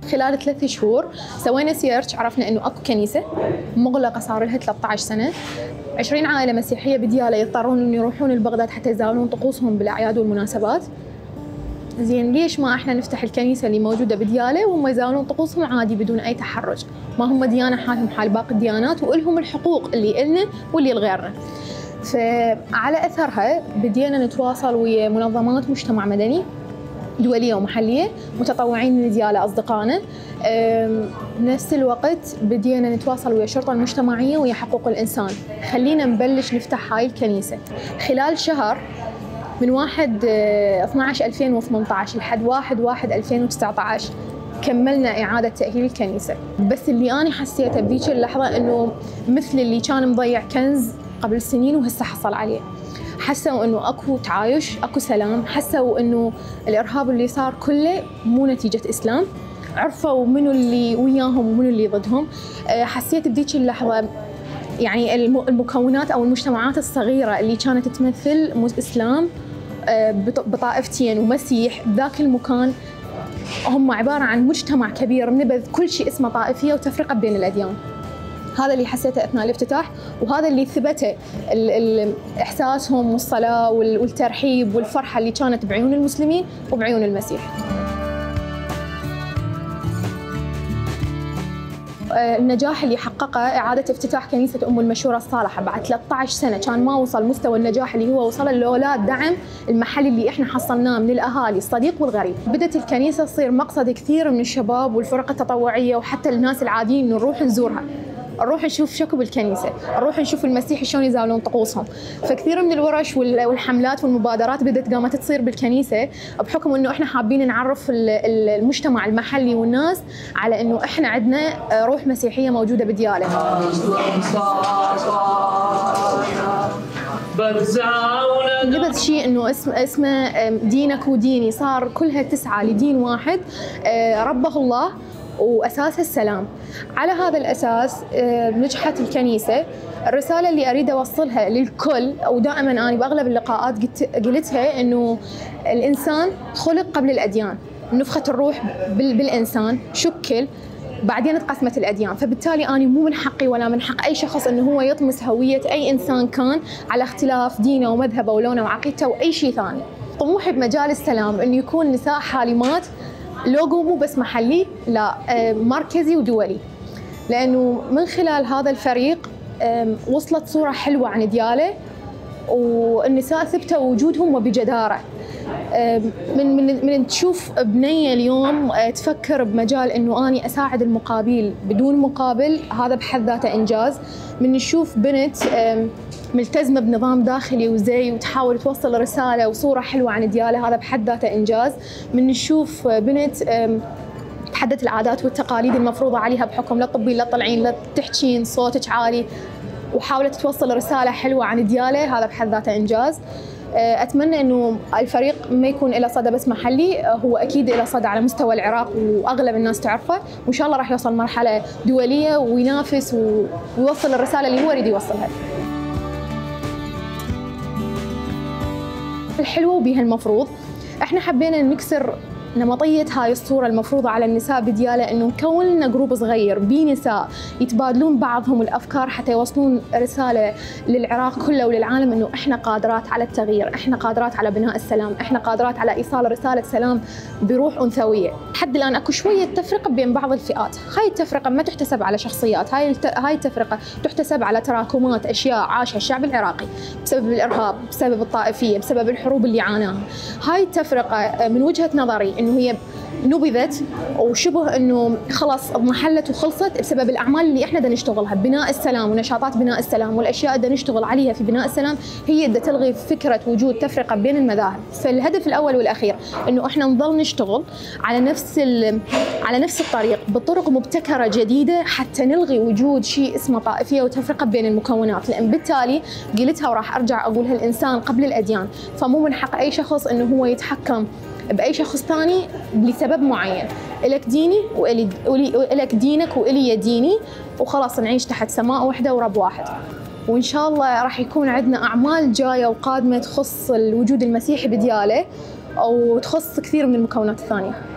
خلال 3 شهور سوينا سيرش، عرفنا انه اكو كنيسه مغلقه صار لها 13 سنه، 20 عائله مسيحيه بدياله يضطرون انه يروحون لبغداد حتى يزاولون طقوسهم بالاعياد والمناسبات. زين ليش ما احنا نفتح الكنيسه اللي موجوده بدياله وهم يزاولون طقوسهم عادي بدون اي تحرج؟ ما هم ديانه حالهم حال باقي الديانات والهم الحقوق اللي النا واللي لغيرنا. فعلى اثرها بدينا نتواصل ويا منظمات مجتمع مدني دوليه ومحليه، متطوعين من دياله اصدقائنا. بنفس الوقت بدينا نتواصل ويا الشرطه المجتمعيه ويا حقوق الانسان، خلينا نبلش نفتح هاي الكنيسه. خلال شهر من 1/12/2018 لحد 1/1/2019 كملنا إعادة تأهيل الكنيسة. بس اللي أنا حسيته بذيك اللحظة إنه مثل اللي كان مضيع كنز قبل سنين وهسه حصل عليه. حسوا إنه أكو تعايش، أكو سلام، حسوا إنه الإرهاب اللي صار كله مو نتيجة إسلام، عرفوا منو اللي وياهم ومنو اللي ضدهم. حسيت بذيك اللحظة يعني المكونات أو المجتمعات الصغيرة اللي كانت تمثل إسلام بطائفتين ومسيح بذاك المكان هم عبارة عن مجتمع كبير نبذ كل شيء اسمه طائفية وتفرقة بين الأديان. هذا اللي حسيته أثناء الافتتاح، وهذا اللي ثبته إحساسهم والصلاة والترحيب والفرحة اللي كانت بعيون المسلمين وبعيون المسيح. النجاح اللي حققه إعادة افتتاح كنيسة أم المشورة الصالحة بعد 13 سنة كان ما وصل مستوى النجاح اللي هو وصله لولا الدعم المحلي اللي احنا حصلناه من الأهالي الصديق والغريب. بدت الكنيسة تصير مقصد كثير من الشباب والفرق التطوعية وحتى الناس العاديين إنه نروح نزورها، نروح نشوف شكو بالكنيسة، نروح نشوف المسيح شلون يزاولون طقوسهم. فكثير من الورش والحملات والمبادرات بدت قامت تصير بالكنيسة بحكم انه احنا حابين نعرف المجتمع المحلي والناس على انه احنا عندنا روح مسيحية موجودة بدياله. نبذ شيء انه اسمه دينك وديني، صار كلها تسعى لدين واحد ربه الله وأساسها السلام. على هذا الأساس نجحت الكنيسة. الرسالة اللي أريد أوصلها للكل، ودائما أنا بأغلب اللقاءات قلتها، إنه الإنسان خلق قبل الأديان، نفخة الروح بالإنسان شكل بعدين تقسمت الأديان، فبالتالي أنا مو من حقي ولا من حق أي شخص إنه هو يطمس هوية أي إنسان كان على اختلاف دينه ومذهبه ولونه وعقيدته وأي شيء ثاني. طموحي بمجال السلام إنه يكون نساء حالمات لوجو مو بس محلي، لا مركزي ودولي، لأنه من خلال هذا الفريق وصلت صورة حلوة عن دياله والنساء ثبتوا وجودهم وبجدارة. من تشوف بنية اليوم تفكر بمجال إنه أني أساعد المقابل بدون مقابل، هذا بحد ذاته إنجاز. من نشوف بنت ملتزمة بنظام داخلي وزي وتحاول توصل رسالة وصورة حلوة عن دياله، هذا بحد ذاته إنجاز. من نشوف بنت تحدث العادات والتقاليد المفروضة عليها بحكم لا تطبين لا تطلعين لا تحكين صوتك عالي وحاولت توصل رسالة حلوة عن دياله، هذا بحد ذاته إنجاز. أتمنى إنه الفريق ما يكون له صدى بس محلي، هو أكيد له صدى على مستوى العراق وأغلب الناس تعرفه، وإن شاء الله راح يوصل مرحلة دولية وينافس ويوصل الرسالة اللي هو يريد يوصلها. الحلوة وبيها المفروض، احنا حبينا نكسر نمطية هاي الصورة المفروضة على النساء بديالة، انه نكون لنا جروب صغير بنساء يتبادلون بعضهم الافكار حتى يوصلون رسالة للعراق كله وللعالم انه احنا قادرات على التغيير، احنا قادرات على بناء السلام، احنا قادرات على ايصال رسالة سلام بروح انثوية. لحد الان اكو شوية تفرقة بين بعض الفئات، هاي التفرقة ما تحتسب على شخصيات، هاي التفرقة تحتسب على تراكمات اشياء عاشها الشعب العراقي بسبب الارهاب، بسبب الطائفية، بسبب الحروب اللي عاناها. هاي التفرقة من وجهة نظري انه هي نبذت وشبه انه خلاص اضمحلت وخلصت بسبب الاعمال اللي احنا بدنا نشتغلها، بناء السلام ونشاطات بناء السلام والاشياء اللي بدنا نشتغل عليها في بناء السلام هي بدها تلغي فكره وجود تفرقه بين المذاهب. فالهدف الاول والاخير انه احنا نظل نشتغل على نفس الطريق بطرق مبتكره جديده حتى نلغي وجود شيء اسمه طائفيه وتفرقه بين المكونات، لان بالتالي قلتها وراح ارجع اقولها، الانسان قبل الاديان، فمو من حق اي شخص انه هو يتحكم بأي شخص ثاني لسبب معين. إلك ديني وإلك دينك وإلي ديني، وخلاص نعيش تحت سماء واحدة ورب واحد. وإن شاء الله راح يكون عندنا أعمال جاية وقادمة تخص الوجود المسيحي بدياله أو تخص كثير من المكونات الثانية.